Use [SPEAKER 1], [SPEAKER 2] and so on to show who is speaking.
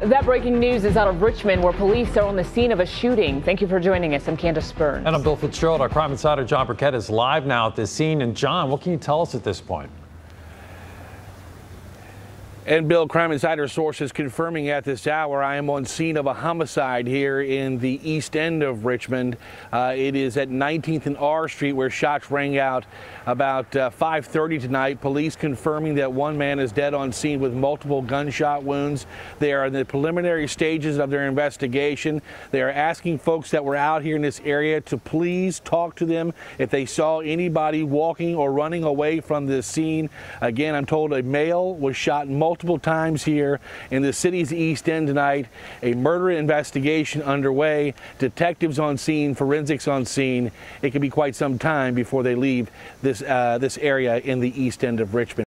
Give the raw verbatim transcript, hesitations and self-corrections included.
[SPEAKER 1] That breaking news is out of Richmond, where police are on the scene of a shooting. Thank you for joining us. I'm Candace Burns.
[SPEAKER 2] And I'm Bill Fitzgerald. Our crime insider John Burkett is live now at this scene. And John, what can you tell us at this point?
[SPEAKER 3] And Bill, Crime Insider sources confirming at this hour I am on scene of a homicide here in the east end of Richmond. Uh, it is at nineteenth and R Street where shots rang out about uh, five thirty tonight. Police confirming that one man is dead on scene with multiple gunshot wounds. They are in the preliminary stages of their investigation. They are asking folks that were out here in this area to please talk to them if they saw anybody walking or running away from this scene. Again, I'm told a male was shot multiple multiple times here in the city's east end tonight. A murder investigation underway. Detectives on scene, forensics on scene. It could be quite some time before they leave this uh, this area in the east end of Richmond.